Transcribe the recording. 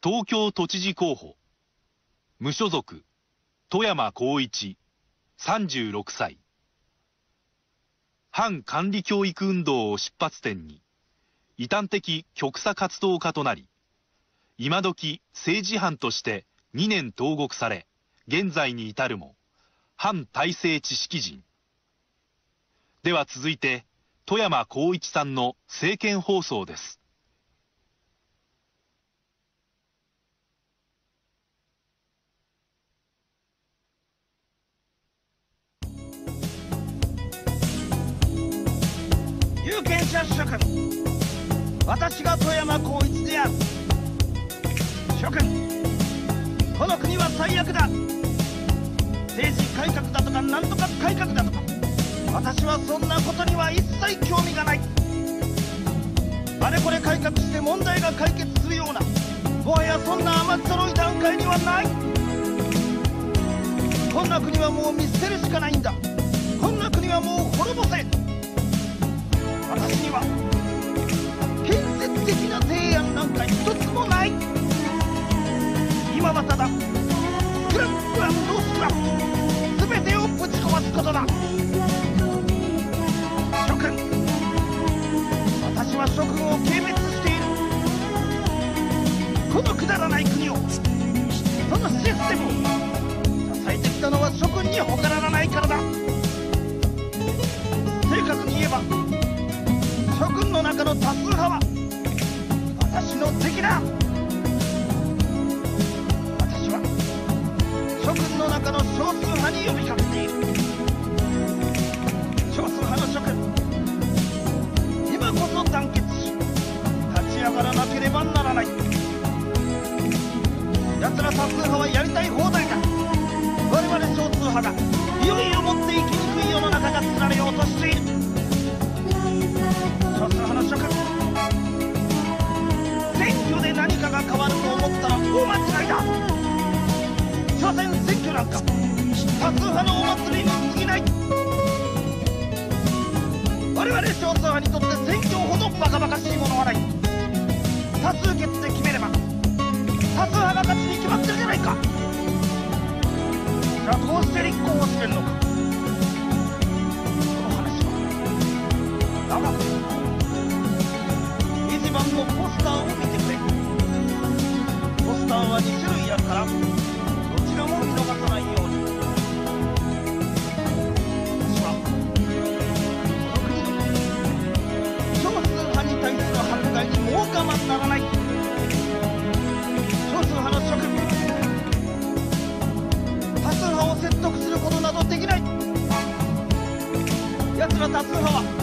東京都知事候補、無所属、富山光一、36歳。反管理教育運動を出発点に、異端的極左活動家となり、今時政治犯として2年投獄され、現在に至るも、反体制知識人。では続いて、富山光一さんの政見放送です。 有権者諸君、私が富山光一である。諸君、この国は最悪だ。政治改革だとかなんとか改革だとか、私はそんなことには一切興味がない。あれこれ改革して問題が解決するような、もはやそんな甘っちょろい段階にはない。こんな国はもう見捨てるしかないんだ。こんな国はもう滅ぼせ。私には建設的な提案なんか一つもない。今はただスクラップ&スクラップ、全てをぶち壊すことだ。諸君、私は諸君を軽蔑している。このくだらない国を、そのシステムを支えてきたのは諸君に他ならないからだ。正確に言えば諸君の中の多数派は私の敵だ。私は諸君の中の少数派に呼びかけている。少数派の諸君、今こそ団結し立ち上がらなければならない。奴ら多数派はやりたい放題だ。我々少数派がいよいよもって生きにくい世の中が作られようとしている。少数派の諸君、選挙で何かが変わると思ったら大間違いだ。所詮選挙なんか多数派のお祭りに過ぎない。我々少数派にとって選挙ほどバカバカしいものはない。多数決で決めれば多数派が勝ちに決まってるじゃないか。じゃあこうして立候補してんのか。この話は長く2番のポスターを見てくれ。ポスターは2種類あるからどちらも見逃さないように。私はこの国の少数派に対する迫害にもう我慢ならない。少数派の諸君、多数派を説得することなどできない。奴ら多数派は